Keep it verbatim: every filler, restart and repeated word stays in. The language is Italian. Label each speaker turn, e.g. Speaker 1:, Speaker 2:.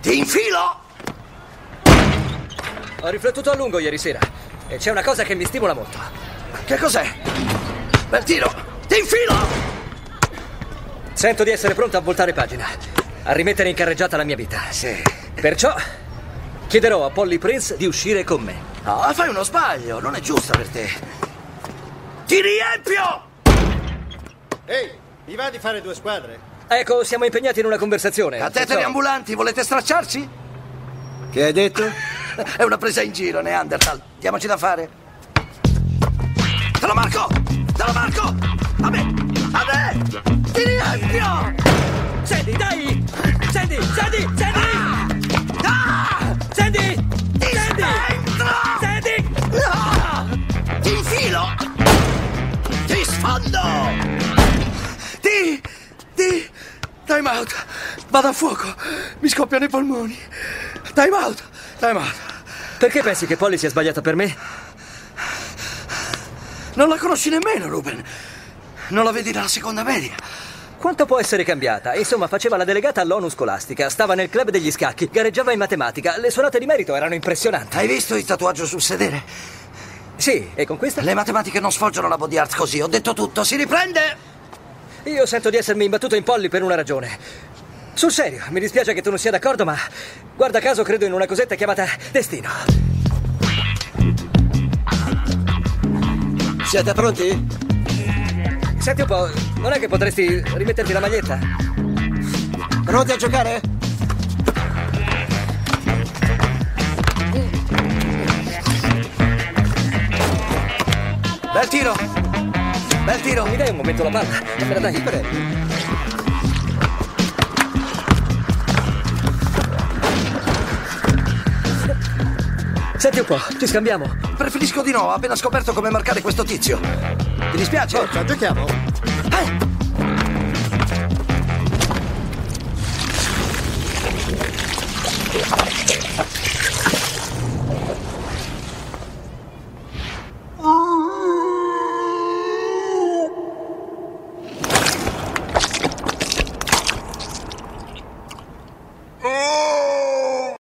Speaker 1: Ti infilo!
Speaker 2: Ho riflettuto a lungo ieri sera e c'è una cosa che mi stimola molto.
Speaker 1: Che cos'è? Bel tiro! Ti infilo!
Speaker 2: Sento di essere pronto a voltare pagina, a rimettere in carreggiata la mia vita.
Speaker 1: Sì.
Speaker 2: Perciò chiederò a Polly Prince di uscire con me.
Speaker 1: No, fai uno sbaglio, non è giusto per te. Ti riempio!
Speaker 3: Ehi, mi va di fare due squadre?
Speaker 2: Ecco, siamo impegnati in una conversazione.
Speaker 1: Cateteri
Speaker 2: perciò...
Speaker 1: ambulanti, volete stracciarci?
Speaker 3: Che hai detto?
Speaker 1: È una presa in giro, Neanderthal. Diamoci da fare. Te lo marco! Te lo marco! A me! A me! Ti riempio!
Speaker 2: Sandy, dai! Sandy, Sandy, Sandy!
Speaker 1: Ah!
Speaker 2: Sandy!
Speaker 1: Ti
Speaker 2: Sandy!
Speaker 1: spentro!
Speaker 2: Sandy!
Speaker 1: Ah! Ti infilo! Ti sfondo! Ti... Ti... Time out! Vado a fuoco! Mi scoppiano i polmoni! Time out! Time out!
Speaker 2: Perché pensi che Polly sia sbagliata per me?
Speaker 1: Non la conosci nemmeno, Ruben! Non la vedi dalla seconda media!
Speaker 2: Quanto può essere cambiata? Insomma, faceva la delegata all'ONU scolastica, stava nel club degli scacchi, gareggiava in matematica, le sue note di merito erano impressionanti.
Speaker 1: Hai visto il tatuaggio sul sedere?
Speaker 2: Sì, e con questa?
Speaker 1: Le matematiche non svolgono la body art così, ho detto tutto, si riprende!
Speaker 2: Io sento di essermi imbattuto in Polly per una ragione. Sul serio, mi dispiace che tu non sia d'accordo, ma guarda caso credo in una cosetta chiamata destino.
Speaker 3: Siete pronti?
Speaker 2: Senti un po', non è che potresti rimetterti la maglietta?
Speaker 3: Pronti a giocare?
Speaker 1: Bel tiro! Bel tiro!
Speaker 2: Mi dai un momento la palla? Non me la dai? Prego. Senti un po', ci scambiamo?
Speaker 1: Preferisco di no, ho appena scoperto come marcare questo tizio. Ti dispiace?
Speaker 3: Forza, giochiamo.